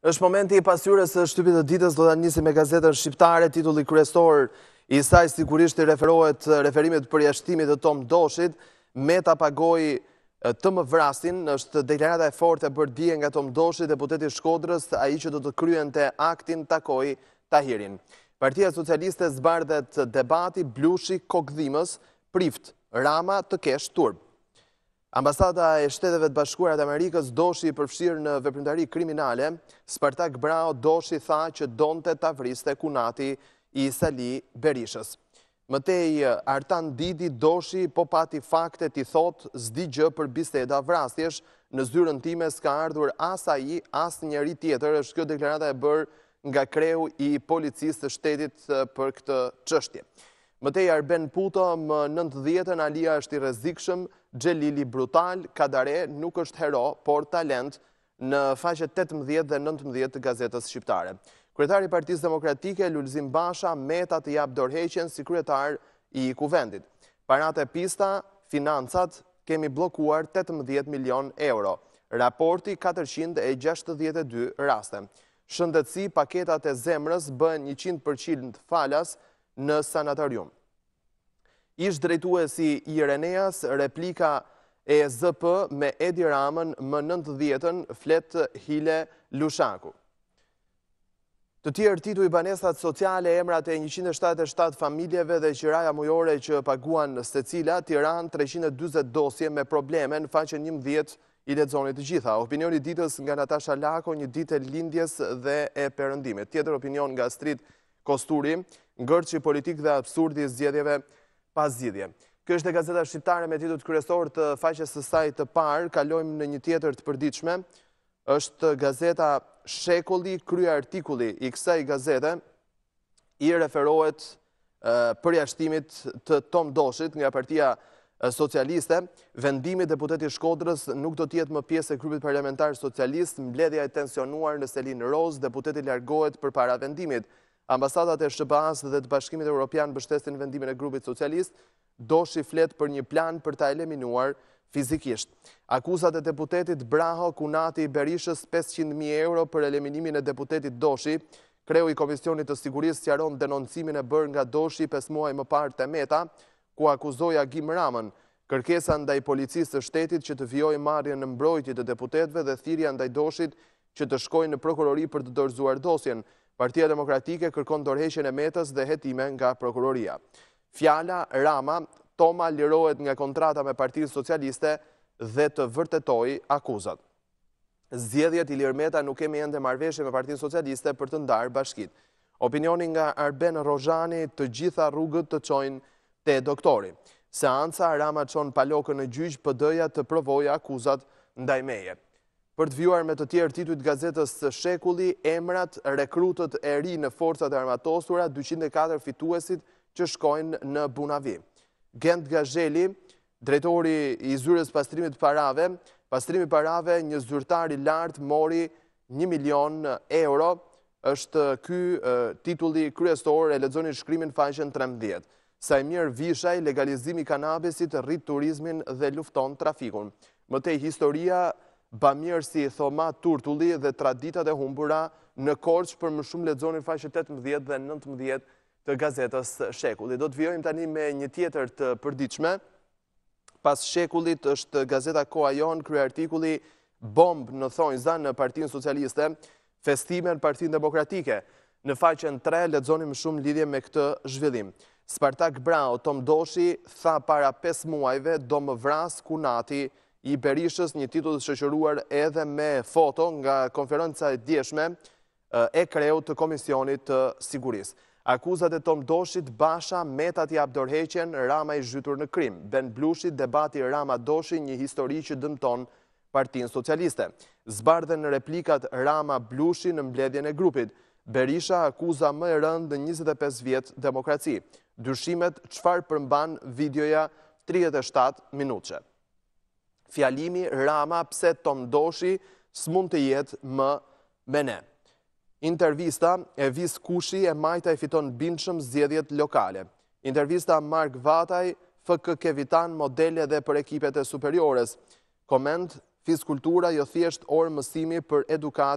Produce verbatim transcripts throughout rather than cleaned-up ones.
Është momenti i pasqyrës së shtypit të ditës, do ta nisim me gazetën shqiptare. Titulli kryesor i saj sigurisht i referohet referimit për jashtimit të Tom Doshit. Meta pagoi të më vrasin, është deklarata e fortë e bërë dje nga Tom Doshi, deputeti i Shkodrës, ai që do të kryente aktin takoi Tahirin. Partia Socialiste zbardhet debati, Blushi kokdhimës, prift Rama të kesh turp. Ambasada e Shteteve të Bashkuara të Amerikës, Doshi i përfshirë në veprimtari kriminale. Spartak Brao, Doshi tha që donte ta vriste kunati i Sali Berishës. Mëtej Artan Didi, Doshi po pati fakte ti thot s'di gjë për biseda vrasjesh, në zyrën time s'ka ardhur as ai, as njeri tjetër. Është kjo deklarata e bërë nga kreu i policisë të shtetit për këtë çështje. Mëtej Arben Puto, më nëntëdhjetën, Alia është i rrezikshëm, Xhelili brutal, Kadare nuk është hero, por talent, në faqet tetëmbëdhjetë dhe nëntëmbëdhjetë të gazetës shqiptare. Kryetari i Partisë Demokratike, Lulzim Basha, meta të jap dorëheqjen si kryetar i kuvendit. Paratë e pista, financat, kemi bllokuar tetëmbëdhjetë milion euro. Raporti katërqind e gjashtëdhjetë e dy raste. Shëndetësi, paketat e zemrës bën njëqind përqind falas në sanatorium. Ish drejtuesi i Reneas, replika e Z P me Edi Ramën, më nëntëdhjetën, flet Hile Lushaku. Të tjerë tituj banesat sociale, emrat e njëqind e shtatëdhjetë e shtatë familjeve dhe qiraja mujore që paguan secila. Tiranë treqind e dyzet dosje me probleme, në faqen njëmbëdhjetë i lexoni të gjitha. Opinioni ditës nga Natasha Lako, një ditë e lindjes dhe e perëndimit. Tjetër opinion nga Astrid Kosturi, ngërçi politik dhe absurdi i zgjedhjeve pas zgjidhje. Kjo është e gazeta shqiptare me titull kryesor të faqes së saj të parë. Kalojmë në një tjetër të përditshme. Është gazeta Shekulli, krye artikulli i kësaj gazete i referohet përjashtimit të Tom Doshit nga Partia Socialiste. Vendimi i deputetit Shkodrës nuk do të jetë më pjesë e grupit parlamentar socialist. Mbledhja e tensionuar në Selin Roz, deputeti largohet përpara vendimit. Ambasadat e S B A-s dhe të Bashkimit Evropian mbështesin vendimin e grupit socialist. Doshi flet për një plan për ta eliminuar fizikisht. Akuzat e deputetit Braho, kunati i Berishës, pesëqind mijë euro për eliminimin e deputetit Doshi. Kreu i Komisionit të Sigurisë sqaron denoncimin e bërë nga Doshi pesë muaj më parë te Meta, ku akuzoi Agim Ramën. Kërkesa ndaj policisë së shtetit që të vijojë marrjen në mbrojtje të deputetëve dhe thirrja ndaj Doshit që të shkojë në prokurori për të dorëzuar dosjen. Partia Demokratike kërkon dorëheqjen e Metës dhe hetime nga prokuroria. Fjala Rama, Toma lirohet nga kontrata me Partinë Socialiste dhe të vërtetoi akuzat. Zgjedhjet, Ilir Meta nuk kemi ende marrëveshje me Partinë Socialiste për të ndarë bashkitë. Opinioni nga Arben Rozhani, të gjitha rrugët të çojnë te doktori. Seanca, Rama çon palokën në gjyq, P D-ja të provojë akuzat ndaj meje. Për të vjuar me të tjerë titujt gazetës Shekulli, emrat, rekrutët e ri në forcat e armatosura, dyqind e katër fituesit që shkojnë në Bunavi. Gent Gazheli, drejtori i zyrës pastrimit parave, pastrimi parave, një zyrtar i lartë mori një milion euro, është ky titulli kryesor, e lexoni shkrimin faqen trembëdhjetë. Sajmir Vishaj, legalizimi i kanabisit, rrit turizmin dhe lufton trafikun. Mëtej historia, bamirësi Thoma Turtulli dhe traditat e humbura në Korçë. Për më shumë lexoni faqe tetëmbëdhjetë dhe nëntëmbëdhjetë të gazetës Shekulli. Do të vijojmë tani me një tjetër të përditshme. Pas Shekullit është gazeta Koha Jon, krye artikulli bomb në thonjza në Partinë Socialiste, festime në Partinë Demokratike. Në faqen tre lexoni më shumë lidhje me këtë zhvillim. Spartak Brao, Tom Doshi tha para pesë muajve do më vras kunati i Berishës, një titull shoqëruar edhe me foto nga konferenca e djeshme e kreut të Komisionit të Sigurisë. Akuzat e Tom Doshit, Basha, Meta t'i jap dorëheqjen, Rama i zhytur në krim. Ben Blushi, debati Rama-Doshi, një histori që dëmton Partinë Socialiste. Zbardhen replikat Rama-Blushi në mbledhjen e grupit. Berisha akuza më e rëndë në njëzet e pesë vjet demokraci. Dyshimet çfarë përmban videoja tridhjetë e shtatë minutëshe. Fjalimi Rama, pse Tom Doshi s'mund të jetë më me ne. Intervista e Vis Kushi, e Majta e fiton bindshëm zgjedhjet lokale. Intervista Mark Vataj, F K Kevitan, modele dhe për ekipet e superiores. Koment, Fiskultura jo thjesht orë mësimi për edukat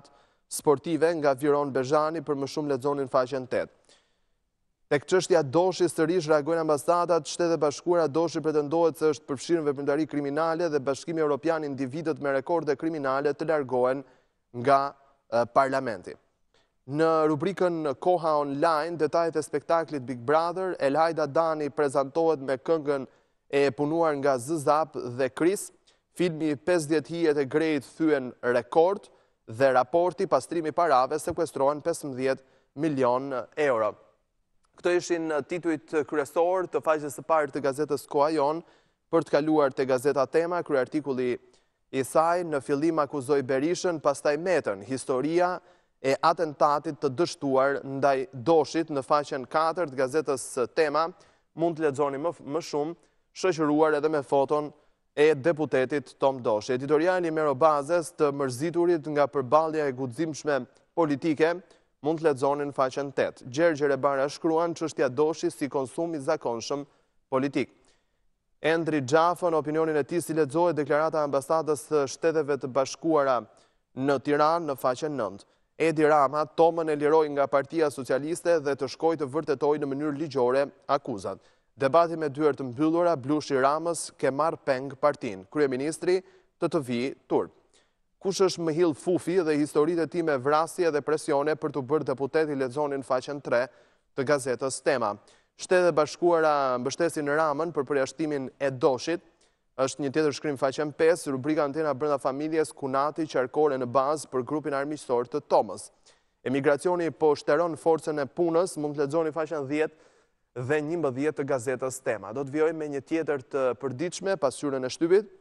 sportive nga Viron Bezhani, për më shumë lexoni në faqen tetë. Tek çështja Doshi sërish reagojnë ambasadat, Shtetet e Bashkuara. Doshi pretendohet se është përfshirë në veprimtari kriminale dhe Bashkimi Evropian individët me rekorde kriminale të largohen nga eh, parlamenti. Në rubrikën Koha Online, detajet e spektaklit Big Brother, Elhajda Dani prezantohet me këngën e punuar nga Zëzap dhe Kris, filmi pesëdhjetë hijet e grejt thyen rekord dhe raporti pastrimi parave sekuestrohen pesëmbëdhjetë milion euro. Këto ishin titujt kryesor të faqes së parë të gazetës Koha Jon. Për të kaluar te gazeta Tema, kryeartikulli i saj në fillim akuzoi Berishën, pastaj Metën, historia e atentatit të dështuar ndaj Doshit në faqen katër të gazetës Tema. Mund të lexoni më, më shumë, shoqëruar edhe me foton e deputetit Tom Doshi. Editoriali Merobazes të mërziturit nga përballja e guximshme politike, mund të lexoni në faqen tetë. Gjergje Rebara shkruan çështja Doshi si konsum i zakonshëm politik. Endri Xhafa në opinionin e tij si lexohet deklarata e ambasadës së Shteteve të Bashkuara në Tiranë në faqen nëntë. Edi Rama Tomën e liroi nga Partia Socialiste dhe të shkojë të vërtetojë në mënyrë ligjore akuzat. Debati me dyert të mbyllura, Blushi Ramës ke marr peng partinë. Kryeministri të të vijë turp. Kush është Mihill Fufi dhe historitë e tij me vrasje dhe presione për të bërë deputet, i lexoni në faqen tre të gazetës Tema. Shtetet e Bashkuara mbështesin Ramën për përjashtimin e Doshit. Është një tjetër shkrim faqen pesë, rubrika Antena brenda familjes, Kunati qarkore në bazë për grupin armiqësor të Tomës. Emigracioni po shteron forcën e punës, mund të lexoni faqen dhjetë dhe njëmbëdhjetë të gazetës Tema. Do të vijojmë me një tjetër të përditshme, pasqyrën e shtypit.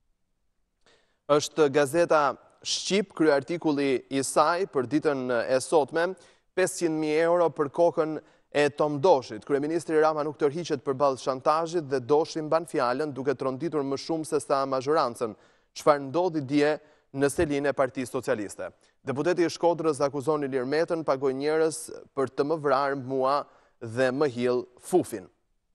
Është gazeta Shqip, kryeartikulli i saj për ditën e sotme, pesëqind mijë euro për kokën e Tom Doshit. Kryeministri Rama nuk tërhiqet përballë shantazhit dhe Doshi mban fjalën duke tronditur më shumë se sa mazhorancën. Çfarë ndodhi dje në selinë e Partisë Socialiste? Deputeti i Shkodrës akuzon Ilir Metën, pagoi njerëz për të më vrarë mua dhe më hill Fufin.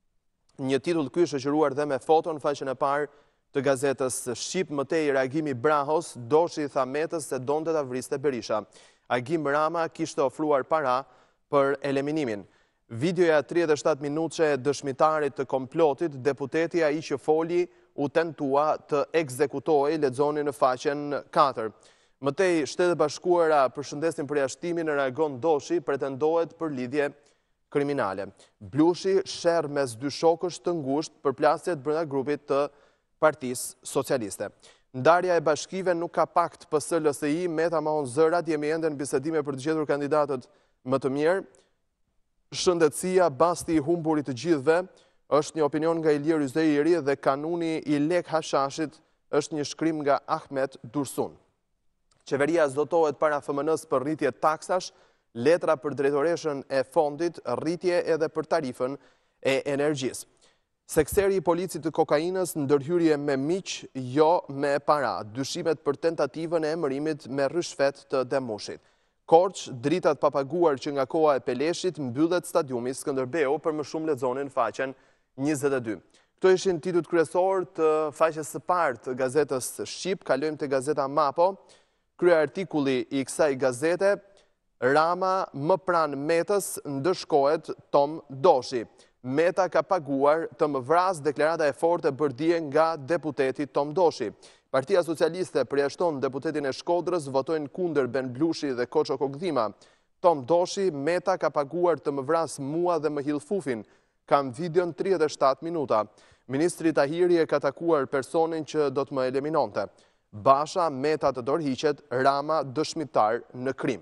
Një titull ky shoqëruar dhe me foton në faqen e parë të gazetës Shqip. Mëtej reagimi Brahos, Doshi i tha Metës se donte ta vriste Berisha. Agim Rama kishte ofruar para për eliminimin. Videoja tridhjetë e shtatë minutëshe e dëshmitarit të komplotit, deputeti ai që foli u tentua të ekzekutohej, lexoni në faqen katër. Mëtej Shtetet e Bashkuara përshëndesin përjashtimin, reagon Doshi, pretendohet për lidhje kriminale. Blushi sherr mes dy shokësh të ngushtë për plasjet brenda grupit të Partisë Socialiste. Ndarja e bashkive nuk ka pakt P S L S I, Meta mahon zërat, jemi ende në bisedime për të gjetur kandidatët më të mirë. Shëndetësia, basti i humburit të gjithëve, është një opinion nga Ilir Yzeiri dhe kanuni i lek hashashit është një shkrim nga Ahmet Dursun. Qeveria zdotohet para F M N-s për rritje taksash, letra për drejtoreshën e fondit, rritje edhe për tarifën e energjisë. Sekseri i policit të kokainës, ndërhyrje me miq, jo me para. Dyshimet për tentativën e emërimit me rishfet të Demushit. Korç, dritat papaguar që nga koha e Peleshit, mbyllet stadiumi Skënderbeu, për më shumë lexoni në faqen njëzet e dy. Këto ishin titujt kryesor të faqes së parë të gazetës Shqip. Kalojmë te gazeta Mapo. Kryeartikulli i kësaj gazete, Rama më pranë Metës ndëshkohet Tom Doshi. Meta ka paguar të më vrasë, deklarata e fortë e bërë nga deputeti Tom Doshi. Partia Socialiste përjashton deputetin e Shkodrës, votojnë kundër Ben Blushi dhe Koço Kogdhima. Tom Doshi, Meta ka paguar të më vrasë mua dhe më hill Fufin. Kam videon tridhjetë e shtatë minuta. Ministri Tahiri e ka takuar personin që do të më eliminonte. Basha, Meta të dorëhiqet, Rama dëshmitar në krim.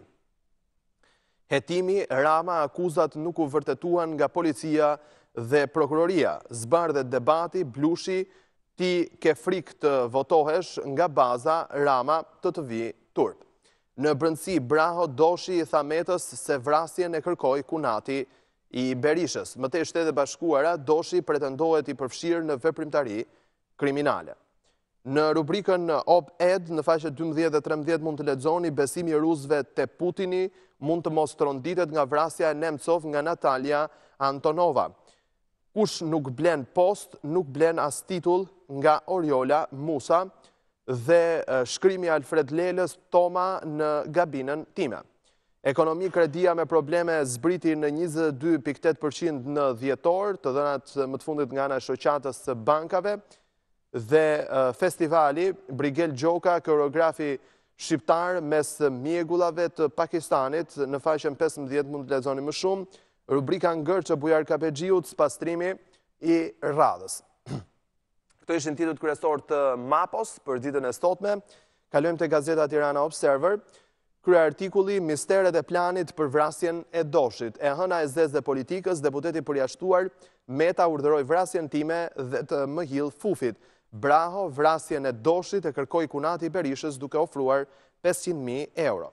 Hetimi, Rama akuzat nuk u vërtetuan nga policia dhe prokuroria. Zbardhet debati, Blushi, ti ke frikë të votohesh, nga baza Rama të të vi turp. Në brëndësi, Braho Doshi i tha Metës se vrasjen e kërkoi Kunati i Berishës. Mëtej Shtetet e Bashkuara, Doshi pretendohet i përfshirë në veprimtari kriminale. Në rubrikën Op-Ed, në faqe dymbëdhjetë dhe trembëdhjetë mund të lexoni besimi i rusëve te Putini mund të mos tronditet nga vrasja e Nemcov nga Natalia Antonova. Kush nuk blen post, nuk blen as titull nga Oriola Musa. dhe shkrimi Alfred Lelës Toma në gabinën time. Ekonomi kredia me probleme zbriti në njëzet e dy zarg tetë përqind në dhjetor, të dhënat më të fundit nga ana e shoqatës së bankave, dhe festivali Brigel Gjoka, koreografi shqiptar mes mjegullave të Pakistanit, në faqen pesëmbëdhjetë mund të lexoni më shumë, rubrika ngërçë Bujar Kapexhiut, spastrimi i radhës. Këto ishin titujt kryesor të Mapos për ditën e sotme. Kalojmë te Gazeta Tirana Observer. Krye artikulli Misteret e planit për vrasjen e Doshit. E hëna e zezë dhe politikës, deputeti përjashtuar Meta urdhëroi vrasjen time dhe të më hill Fufit. Braho vrasjen e Doshit e kërkoi Kunati Berishës duke ofruar pesëqind mijë euro.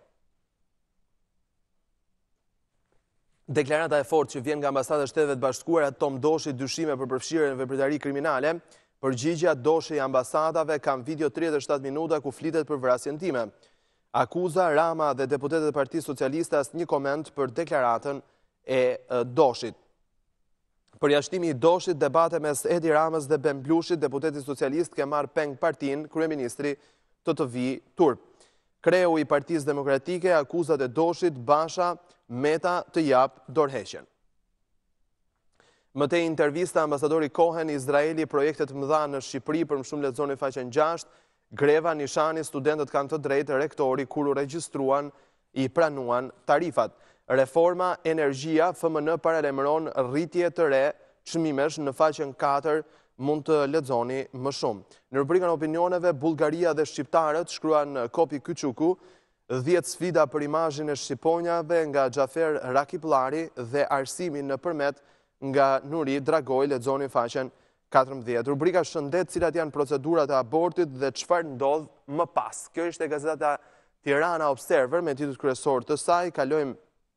Deklarata e fortë që vjen nga ambasada e Shteteve të Bashkuara Tom Doshi dyshime për përfshirjen në vepritari kriminale. Përgjigja Doshi i ambasadave kam video tridhjetë e shtatë minuta ku flitet për vrasjen time. Akuza Rama dhe deputetët e Partisë Socialiste asnjë koment për deklaratën e Doshit. Përjashtimi i Doshit, debate mes Edi Ramës dhe Ben Blushit, deputeti socialist ke marrë peng partin, kryeministri të të vi turp. Kreu i Partisë Demokratike, akuzat e Doshit, Basha, Meta të jap dorëheqjen. Mëtej intervista ambasadori Cohen, Izraeli, projektet mëdha në Shqipëri për më shumë lexoni faqen gjashtë, greva nishani, studentët kanë të drejtë, rektori kur u regjistruan i pranuan tarifat. Reforma energjia, F M N paralajmëron rritje të re çmimesh në faqen katër, mund të lexoni më shumë. Në rubrikën opinioneve, Bullgaria dhe shqiptarët, shkruan Kopi Kyçuku, dhjetë sfida për imazhin e shqiponjave nga Xhafer Rakipllari dhe arsimin nëpërmet nga Nuri Dragoj, lexoni faqen katërmbëdhjetë. Rubrika shëndet, cilat janë procedurat e abortit dhe çfarë ndodh më pas. Kjo ishte Gazeta Tirana Observer me titull kryesor të saj. Kalojmë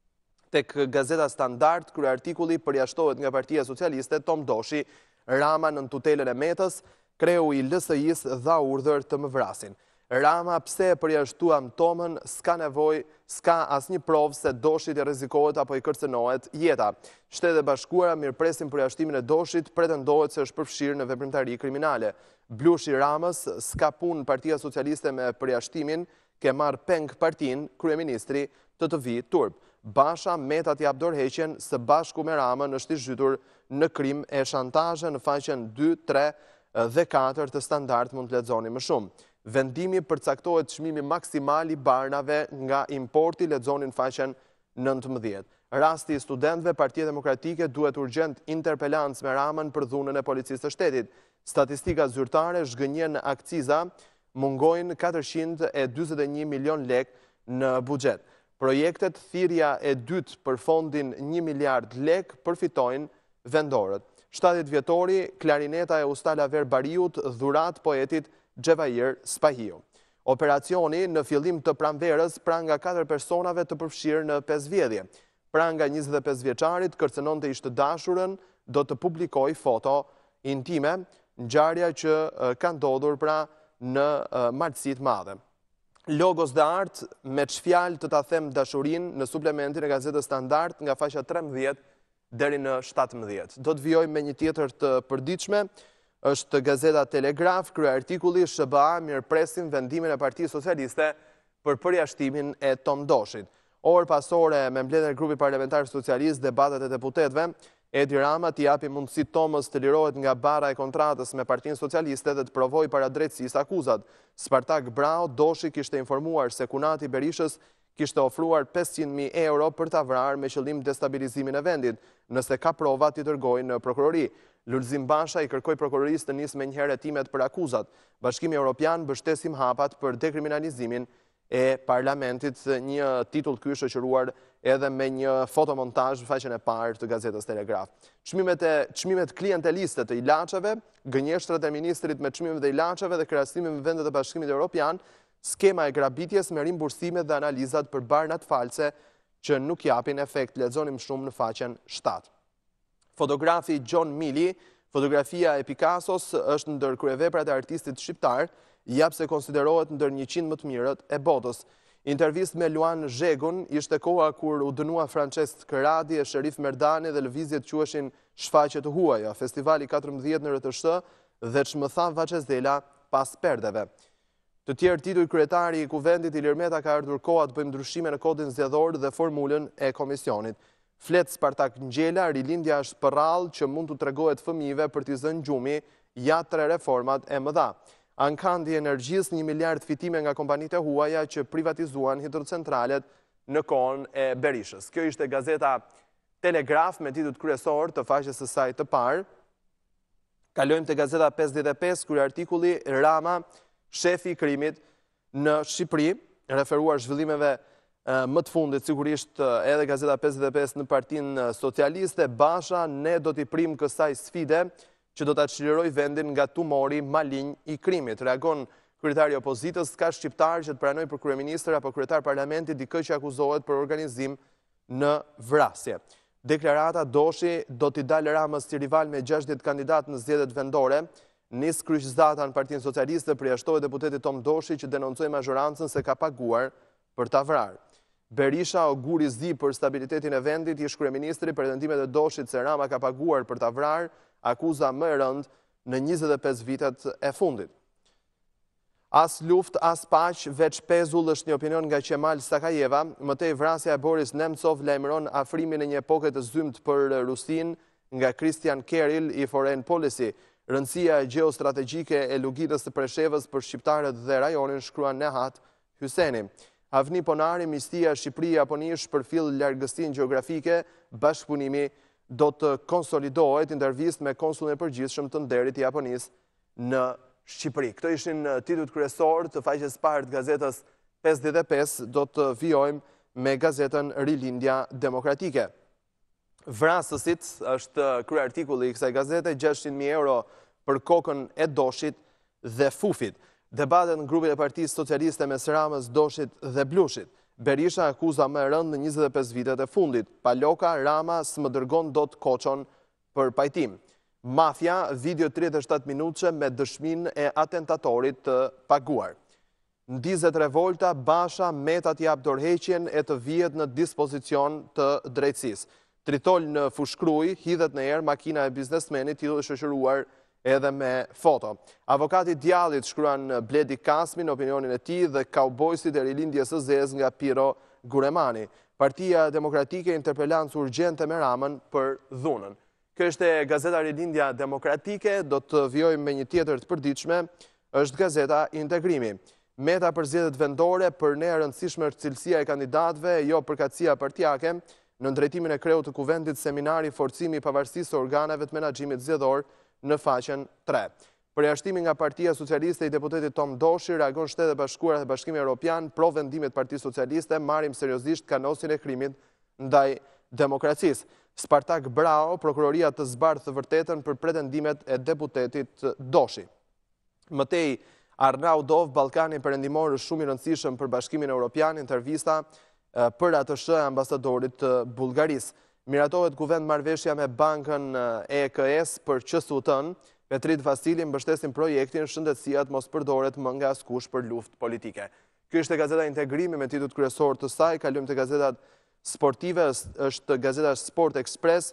tek Gazeta Standard, krye artikulli përjashtohet nga Partia Socialiste Tom Doshi, Rama në tutelën e Metës, kreu i L S I-s dha urdhër të më vrasin. Rama, pse e përjashtuam Tomën, s'ka nevoj, s'ka asnjë provë se Doshit i rrezikohet apo i kërcënohet jeta. Shtetet e Bashkuara mirëpresin përjashtimin e Doshit, pretendohet se është përfshirë në veprimtari kriminale. Blushi Ramës, s'ka punë Partia Socialiste me përjashtimin, ke marrë peng partin, kryeministri të të vi turp. Basha, Meta t'jap dorëheqjen, së bashku me Ramën është i zhytur në krim e shantazhe në faqen dy, tre dhe katër të Standard, mund të lexoni më shumë. Vendimi përcaktohet çmimi maksimal i barnave nga importi, lexoni në faqen nëntëmbëdhjetë. Rasti i studentëve, Partia Demokratike duhet urgjent interpelancë me Ramën për dhunën e policisë së shtetit. Statistika zyrtare zhgënjen akciza, mungojnë katërqind e dyzet e një milion lek në buxhet. Projektet thirrja e dytë për fondin një miliard lek përfitojnë vendorët. shtatëdhjetë vjetori, klarineta e Ustalaver Bariut, dhurat poetit Xhevair Spahiu. Operacioni në fillim të pranverës pra nga katër personave të përfshirë në pesëvjedhje. Pra nga njëzet e pesë vjeçarit kërcënon të ishte dashurën, do të publikoj foto intime, ngjarja që ka ndodhur pra në martësi të madhe. Logos dhe art, me çfjalë të ta them dashurin në suplementin e Gazetës Standard nga faqja trembëdhjetë deri në shtatëmbëdhjetë. Do të vijojmë me një tjetër të përditshme. Është Gazeta Telegraf, krye artikulli S B A mirëpresin vendimin e Partisë Socialiste për përjashtimin e Tom Doshit. Orë pasore me mbledhjen e grupit parlamentar socialist, debatet e deputetëve, Edi Rama t'i japi mundësi Tomës të lirohet nga bara e kontratës me Partinë Socialiste dhe të provojë para drejtësisë akuzat. Spartak Brau, Doshi kishte informuar se Kunati Berishës kishte ofruar pesëqind mijë euro për ta vrarë me qëllim destabilizimin e vendit, nëse ka prova t'i dërgojë në prokurori. Lulzim Basha i kërkoi prokurorisë të nisë me njëherë hetimet për akuzat. Bashkimi Evropian mbështesim hapat për dekriminalizimin e parlamentit, një titull ky shoqëruar edhe me një fotomontazh në faqen e parë të Gazetës Telegraf. Çmimet e çmimet klienteliste të ilaçeve, gënjeshtrat e ministrit me çmimet e ilaçeve dhe krahasimi me vendet e Bashkimit Evropian, skema e grabitjes me rimbursimet dhe analizat për barnat false që nuk japin efekt, lexoni më shumë në faqen shtatë. Fotografi John Mili, fotografia e Picassos është ndër kryeveprat e artistit shqiptar, jap se konsiderohet ndër njëqind më të mirët e botës. Intervist me Luan Zhegun ishte koha kur u dënua Francesc Këradi e Sherif Merdani dhe lëvizjet quheshin shfaqje të huaja, festivali katërmbëdhjetë në R T S dhe çmëtha Vaçezdela pas perdeve. Të tjerë tituj kryetari i kuvendit Ilir Meta ka ardhur koha të bëjmë ndryshime në kodin zgjedhor dhe formulën e komisionit. Flet Spartak Ngjela, rilindja është përrall që mund të tregohet fëmijëve për t'i zënë gjumi ja tre reformat e mëdha. Ankandi Energjisë një miliard fitime nga kompanitë e huaja që privatizuan hidrocentralet në kohën e Berishës. Kjo ishte gazeta Telegraf me titut kryesor të faqes së saj të parë. Kalojmë te gazeta pesëdhjetë e pesë, ky artikulli Rama, shefi i krimit në Shqipëri, referuar zhvillimeve më të fundit, sigurisht edhe gazeta pesëdhjetë e pesë në Partinë Socialiste, Basha, ne do t'i prim kësaj sfide që do t'a çliroj vendin nga tumori malign i krimit. Reagon kryetari i opozitës, ka shqiptar që të pranoj për kryeministër apo kryetar parlamenti dikë që akuzohet për organizim në vrasje. Deklarata Doshi do t'i dalë Ramës si rival me gjashtëdhjetë kandidat në zgjedhjet vendore. Nis kryqëzdata në Partinë Socialiste, përjashtohet deputeti Tom Doshi që denoncoi mazhorancën se ka paguar për ta vrarë. Berisha auguri zi për stabilitetin e vendit, ish kryeministri pretendimet e Doshit se Rama ka paguar për ta vrarë, akuza më e rëndë në njëzet e pesë vitet e fundit. As luft, as paq, veç pezull është një opinion nga Qemal Sakajeva. Mëtej vrasja e Boris Nemcov lajmëron afrimin e një epoke të zymt për Rusin nga Christian Kerill i Foreign Policy. Rëndësia gjeostrategjike e luginës të Preshevës për shqiptarët dhe rajonin, shkruan Nehat Hyseni. Avni Ponari, mistia Shqipëri-Japoni shpërfill largësinë gjeografike, bashkëpunimi do të konsolidohet. Intervistë me konsulin e përgjithshëm të nderit i Japonisë në Shqipëri. Këto ishin titujt kryesor të faqes parë të gazetës pesëdhjetë e pesë, do të vijojmë me gazetën Rilindja Demokratike. Vrasësit është krye artikulli i kësaj gazete, gjashtëqind mijë euro për kokën e Doshit dhe Fufit. Debatet në grupin e Partisë Socialiste mes Ramës, Doshit dhe Blushit. Berisha akuza më e rëndë në njëzet e pesë vitet e fundit. Paloka, Rama s'më dërgon dot Koçon për pajtim. Mafia, video tridhjetë e shtatë minutëshe me dëshminë e atentatorit të paguar. Ndizet revolta, Basha, Meta t'i jap dorëheqjen e të vihet në dispozicion të drejtësisë. Tritol në Fushkruj, hidhet në erë makina e biznesmenit, titulli shoqëruar edhe me foto. Avokati djallit, shkruan Bledi Kasmi në opinionin e tij, dhe kaubojsit e rilindjes së zezë nga Piro Guremani. Partia Demokratike interpelancë urgjente me Ramën për dhunën. Kjo është gazeta Rilindja Demokratike, do të vijojmë me një tjetër të përditshme, është gazeta Integrimi. Meta për zgjedhjet vendore, për ne e rëndësishme është cilësia e kandidatëve, jo përkatësia partijake. Në drejtimin e kreut të kuvendit, seminari forcimi i pavarësisë së organeve të menaxhimit zgjedhor në faqen tre. Përjashtimi nga Partia Socialiste i deputetit Tom Doshi, reagon Shtetet e Bashkuara dhe Bashkimi Evropian pro vendimit Partisë Socialiste, marrim seriozisht kanosin e krimit ndaj demokracisë. Spartak Brao, prokuroria të zbardhë të vërtetën për pretendimet e deputetit Doshi. Mëtej Arnaudov, Ballkani Perëndimor është shumë i rëndësishëm për Bashkimin Evropian, intervista për A T S H ambasadorit të Bullgarisë. Miratohet kuvend marrëveshja me bankën E K S për Q S U T-n. Petrit Vasili mbështesin projektin shëndetësia të mos përdoret më nga askush për luftë politike. Ky është gazeta Integrimi me titujt kryesor të saj. Kalojmë te gazetat sportive, është gazeta Sport Express.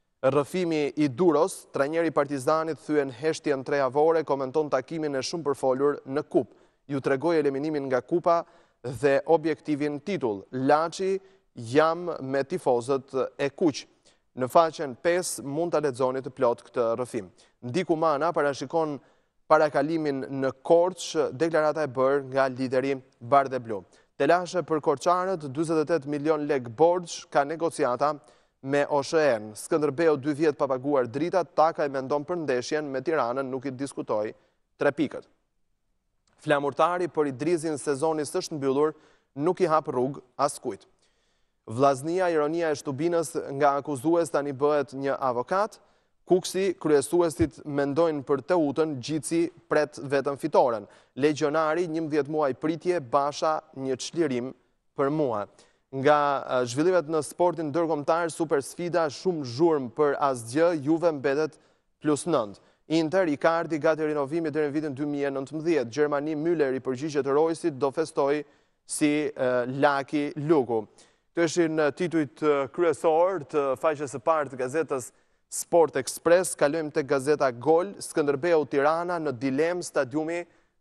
Rrëfimi i Duros, trajneri Partizanit thyen heshtjen tre javore, komenton takimin e shumë përfolur në kup. Ju tregoj eliminimin nga kupa dhe objektivin titull. Laçi jam me tifozët e kuq. Në faqen pesë mund të lexoni të plot këtë rrëfim. Ndiku Mana parashikon parakalimin në Korçë, deklarata e bërë nga lideri Bardhe Blu. Telashe për korçanët, dyzet e tetë milion lek borxh, ka negociata me O S H E-n. Skënderbeu dy vjet pa paguar dritat, Taka i mendon për ndeshjen me Tiranën, nuk i diskutoi tre pikët. Flamurtari për Idrizin sezonis është mbyllur, nuk i hap rrugë askujt. Vllaznia, ironia e shtubinës nga akuzues tani bëhet një avokat. Kuksi, kryesuesit mendojnë për Teutën, Gjici pret vetëm fitoren. Legionari, njëmbëdhjetë muaj pritje, Basha një çlirim për mua. Nga zhvillimet në sportin ndërkombëtar, super sfida, shumë zhurmë për asgjë, Juve mbetet plus nëntë. Inter, Icardi, gati rinovimit deri në vitin dy mijë e nëntëmbëdhjetë. Gjermani, Müller i përgjigjet Roysit, do festoj si uh, Laki Luku. Të ishin titujt kryesor të faqes së parë të gazetës Sport Express. Kalojmë te gazeta Gol. Skënderbeu Tirana në dilem, stadiumi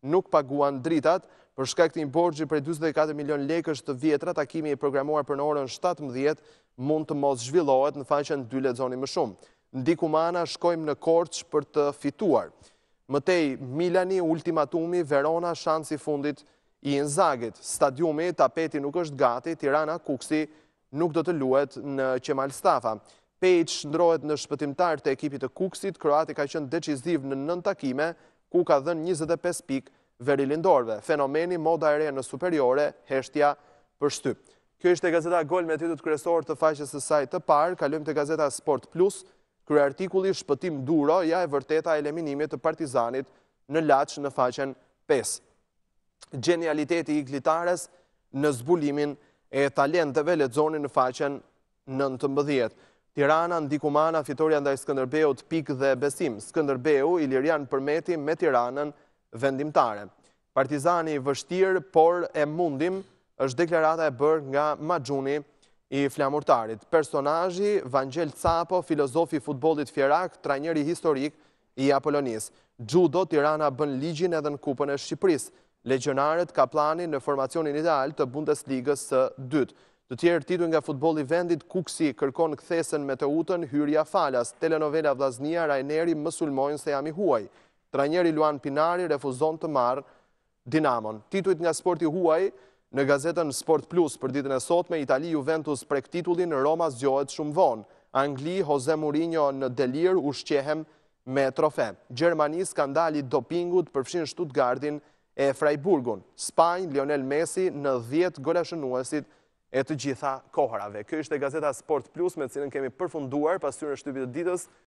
nuk paguan dritat. Për shkak të një borxhi prej njëzet e katër milion lekësh të vjetra, takimi i programuar për në orën shtatëmbëdhjetë mund të mos zhvillohet, në faqen dy lexoni më shumë. Ndikumana, shkojmë në Korçë për të fituar. Mëtej Milani, ultimatumi, Verona, shansi fundit i Inzagit. Stadiumi, tapeti nuk është gati, Tirana, Kuksi nuk do të luhet në Qemal Stafa. Pejç ndrohet në shpëtimtar të ekipit të Kuksit, kroati ka qenë deciziv në nëntë takime, ku ka dhënë njëzet e pesë pikë verilindorve. Fenomeni moda e re në superiore, heshtja për shtyp. Kjo ishte gazeta Gol me titut kryesor të faqes së saj të parë. Kalojmë te gazeta Sport Plus. Krye artikulli shpëtim duro, ja e vërteta e eliminimit të Partizanit në Laç në faqen pesë. Genialiteti i Glitares në zbulimin e talenteve, lexoni në faqen nëntëmbëdhjetë. Tirana, Ndikumana, fitoria ndaj Skënderbeut, pikë dhe besim. Skënderbeu, Ilirian Përmeti me Tiranën vendimtare. Partizani vështirë, por e mundim, është deklarata e bërë nga Maxhuni i flamurtarit. Personazhi Vangel Capo, filozofi futbollit fjerak, trajneri historik i Apolonis. Judo, Tirana bën ligjin edhe në Kupën e Shqipërisë. Legionarët ka plani në formacionin ideal të Bundesligës së dytë. Të tjerë titull nga futbolli vendit, Kuksi kërkon kthesën me të utën, hyrja falas. Telenovela Vllaznia, Raineri më sulmojnë se jam i huaj. Trajneri Luan Pinari refuzon të marrë Dinamon. Titujt nga sporti huaj në gazetën Sport Plus për ditën e sotme, Itali Juventus prek titullin, Roma zgjohet shumë vonë. Angli, Jose Mourinho në delir, ushqehem me trofe. Gjermani, skandali dopingut përfshin Stuttgartin e Freiburgun. Spanjë, Lionel Messi në dhjetë golashënuesit e të gjitha kohrave. Kjo ishte gazeta Sport Plus me cilën kemi përfunduar pasqyrën e shtypit të ditës.